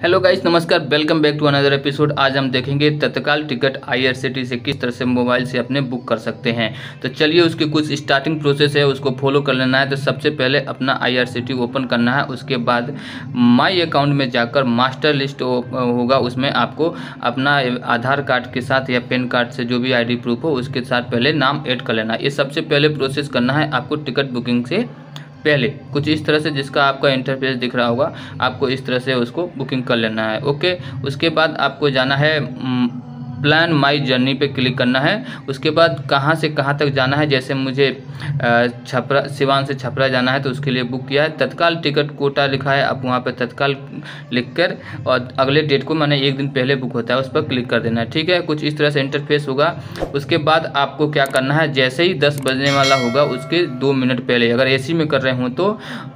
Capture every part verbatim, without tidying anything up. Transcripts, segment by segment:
Hello guys, नमस्कार। Welcome back to another episode. आज हम देखेंगे तत्काल टिकट आईआरसीटीसी से किस तरह से मोबाइल से अपने बुक कर सकते हैं। तो चलिए, उसकी कुछ स्टार्टिंग प्रोसेस है, उसको फॉलो कर लेना है। तो सबसे पहले अपना आईआरसीटीसी ओपन करना है। उसके बाद माई अकाउंट में जाकर मास्टर लिस्ट होगा, उसमें आपको अपना आधार कार्ड के साथ या पैन कार्ड से जो भी आईडी प्रूफ हो उसके साथ पहले नाम ऐड कर लेना है। ये सबसे पहले प्रोसेस करना है आपको टिकट बुकिंग से पहले। कुछ इस तरह से, जिसका आपका इंटरफेस दिख रहा होगा, आपको इस तरह से उसको बुकिंग कर लेना है। ओके, उसके बाद आपको जाना है प्लान माई जर्नी पे क्लिक करना है। उसके बाद कहाँ से कहाँ तक जाना है, जैसे मुझे छपरा सिवान से छपरा जाना है तो उसके लिए बुक किया है। तत्काल टिकट कोटा लिखा है, आप वहाँ पे तत्काल लिखकर और अगले डेट को मैंने एक दिन पहले बुक होता है उस पर क्लिक कर देना है। ठीक है, कुछ इस तरह से इंटरफेस होगा। उसके बाद आपको क्या करना है, जैसे ही दस बजने वाला होगा उसके दो मिनट पहले, अगर एसी में कर रहे हों तो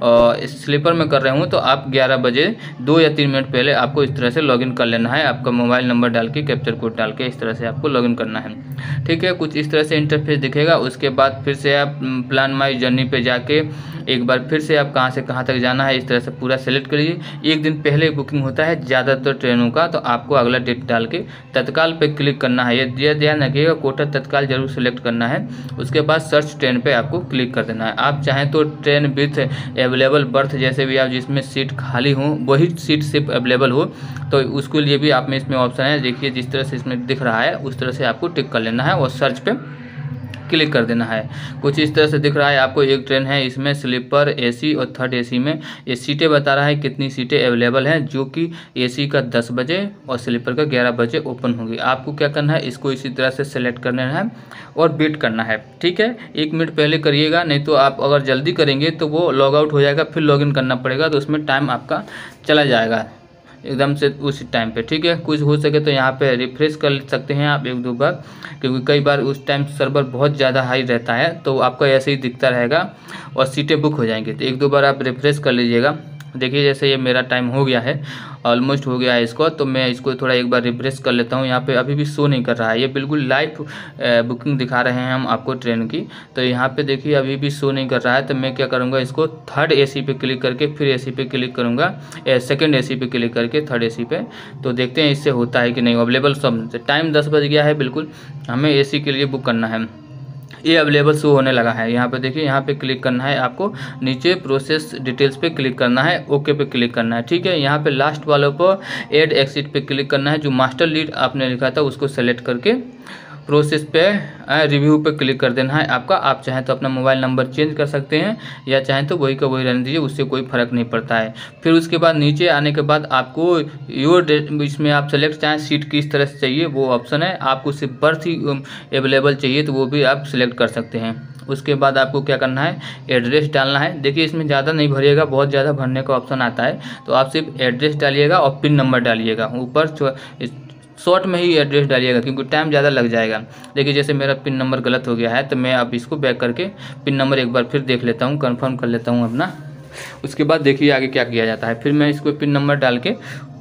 स्लीपर में कर रहे हों तो आप ग्यारह बजे दो या तीन मिनट पहले आपको इस तरह से लॉगिन कर लेना है। आपका मोबाइल नंबर डाल के कैप्चर कोड डाल के इस तरह से आपको लॉगिन करना है। ठीक है, कुछ इस तरह से इंटरफेस दिखेगा। उसके बाद फिर से आप प्लान माई जर्नी पे जाके एक बार फिर से आप कहां से कहां तक जाना है इस तरह से पूरा सेलेक्ट करिए। एक दिन पहले बुकिंग होता है ज़्यादातर ट्रेनों का, तो आपको अगला डेट डाल के तत्काल पे क्लिक करना है। ये ध्यान रखिएगा, कोटा तत्काल जरूर सेलेक्ट करना है। उसके बाद सर्च ट्रेन पे आपको क्लिक कर देना है। आप चाहें तो ट्रेन विथ अवेलेबल बर्थ, जैसे भी आप जिसमें सीट खाली हो वही सीट सिर्फ अवेलेबल हो, तो उसके लिए भी आप में इसमें ऑप्शन है। देखिए, जिस तरह से इसमें दिख रहा है उस तरह से आपको टिक कर लेना है और सर्च पे क्लिक कर देना है। कुछ इस तरह से दिख रहा है आपको। एक ट्रेन है, इसमें स्लीपर, एसी और थर्ड एसी में ये सीटें बता रहा है कितनी सीटें अवेलेबल हैं, जो कि एसी का दस बजे और स्लीपर का ग्यारह बजे ओपन होगी। आपको क्या करना है, इसको इसी तरह से सेलेक्ट करना है और वेट करना है। ठीक है, एक मिनट पहले करिएगा, नहीं तो आप अगर जल्दी करेंगे तो वो लॉग आउट हो जाएगा, फिर लॉगिन करना पड़ेगा, तो उसमें टाइम आपका चला जाएगा एकदम से उसी टाइम पे। ठीक है, कुछ हो सके तो यहाँ पे रिफ्रेश कर सकते हैं आप एक दो बार, क्योंकि कई बार उस टाइम सर्वर बहुत ज़्यादा हाई रहता है तो आपको ऐसे ही दिखता रहेगा और सीटें बुक हो जाएंगी। तो एक दो बार आप रिफ्रेश कर लीजिएगा। देखिए, जैसे ये मेरा टाइम हो गया है, ऑलमोस्ट हो गया है इसको, तो मैं इसको थोड़ा एक बार रिफ्रेश कर लेता हूँ। यहाँ पे अभी भी शो नहीं कर रहा है, ये बिल्कुल लाइव बुकिंग दिखा रहे हैं हम आपको ट्रेन की। तो यहाँ पे देखिए अभी भी शो नहीं कर रहा है, तो मैं क्या करूँगा, इसको थर्ड एसी पे क्लिक करके फिर एसी पे क्लिक करूँगा, सेकंड एसी पे क्लिक करके थर्ड एसी पे, तो देखते हैं इससे होता है कि नहीं अवेलेबल। सब टाइम दस बज गया है, बिल्कुल हमें एसी के लिए बुक करना है। ये अवेलेबल शो होने लगा है। यहाँ पे देखिए, यहाँ पे क्लिक करना है आपको, नीचे प्रोसेस डिटेल्स पे क्लिक करना है, ओके पे क्लिक करना है। ठीक है, यहाँ पे लास्ट वालों पर ऐड एक्सिट पे क्लिक करना है। जो मास्टर लीड आपने लिखा था उसको सेलेक्ट करके प्रोसेस पे रिव्यू पे क्लिक कर देना है आपका। आप चाहें तो अपना मोबाइल नंबर चेंज कर सकते हैं या चाहें तो वही का वही रहने दीजिए, उससे कोई फ़र्क नहीं पड़ता है। फिर उसके बाद नीचे आने के बाद आपको योर इसमें आप सेलेक्ट चाहें सीट किस तरह से चाहिए वो ऑप्शन है। आपको सिर्फ बर्थ ही अवेलेबल चाहिए तो वो भी आप सिलेक्ट कर सकते हैं। उसके बाद आपको क्या करना है, एड्रेस डालना है। देखिए, इसमें ज़्यादा नहीं भरिएगा, बहुत ज़्यादा भरने का ऑप्शन आता है, तो आप सिर्फ एड्रेस डालिएगा और पिन नंबर डालिएगा। ऊपर शॉर्ट में ही एड्रेस डालिएगा क्योंकि टाइम ज़्यादा लग जाएगा। देखिए, जैसे मेरा पिन नंबर गलत हो गया है तो मैं अब इसको बैक करके पिन नंबर एक बार फिर देख लेता हूँ, कंफर्म कर लेता हूँ अपना। उसके बाद देखिए आगे क्या किया जाता है। फिर मैं इसको पिन नंबर डाल के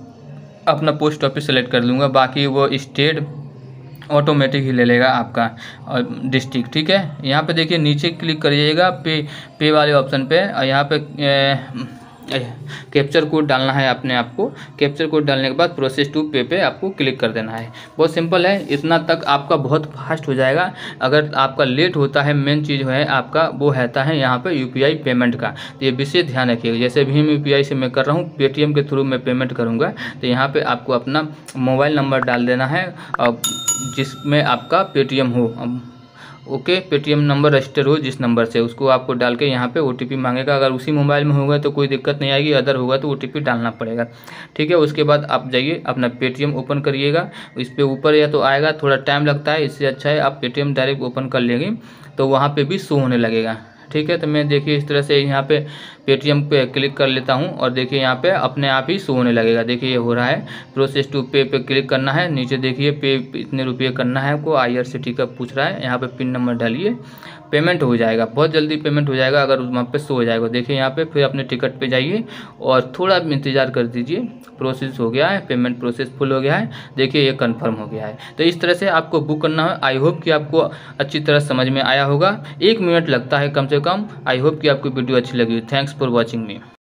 अपना पोस्ट ऑफिस सेलेक्ट कर लूँगा, बाकी वो स्टेट ऑटोमेटिक ही ले लेगा आपका और डिस्ट्रिक्ट। ठीक है, यहाँ पे देखिए नीचे क्लिक करिएगा पे पे वाले ऑप्शन पे, और यहाँ पे ए, कैप्चर कोड डालना है अपने आपको। कैप्चर कोड डालने के बाद प्रोसेस टू पे पे आपको क्लिक कर देना है। बहुत सिंपल है, इतना तक आपका बहुत फास्ट हो जाएगा। अगर आपका लेट होता है, मेन चीज़ है आपका वो रहता है यहाँ पे यूपीआई पेमेंट का, तो ये विशेष ध्यान रखिएगा। जैसे भीम यूपीआई से मैं कर रहा हूँ, पेटीएम के थ्रू मैं पेमेंट करूँगा, तो यहाँ पर आपको अपना मोबाइल नंबर डाल देना है और जिसमें आपका पेटीएम हो, ओके, पेटीएम नंबर रजिस्टर हो जिस नंबर से, उसको आपको डाल के यहाँ पे ओटीपी मांगेगा। अगर उसी मोबाइल में होगा तो कोई दिक्कत नहीं आएगी, अदर होगा तो ओटीपी डालना पड़ेगा। ठीक है, उसके बाद आप जाइए अपना पेटीएम ओपन करिएगा। इस पे ऊपर या तो आएगा, थोड़ा टाइम लगता है, इससे अच्छा है आप पेटीएम डायरेक्ट ओपन कर लेंगे तो वहाँ पर भी शो होने लगेगा। ठीक है, तो मैं देखिए इस तरह से यहाँ पे पेटीएम पे क्लिक कर लेता हूँ और देखिए यहाँ पे अपने आप ही शो होने लगेगा। देखिए ये हो रहा है। प्रोसेस टू पे पे क्लिक करना है, नीचे देखिए पे इतने रुपये करना है आपको, आईआरसीटीसी का पूछ रहा है। यहाँ पे पिन नंबर डालिए, पेमेंट हो जाएगा, बहुत जल्दी पेमेंट हो जाएगा अगर वहाँ पे शो हो जाएगा। देखिए यहाँ पे फिर अपने टिकट पे जाइए और थोड़ा इंतज़ार कर दीजिए, प्रोसेस हो गया है, पेमेंट प्रोसेस फुल हो गया है। देखिए ये कंफर्म हो गया है। तो इस तरह से आपको बुक करना है। आई होप कि आपको अच्छी तरह समझ में आया होगा। एक मिनट लगता है कम से कम। आई होप कि आपको वीडियो अच्छी लगी। Thanks for watching me.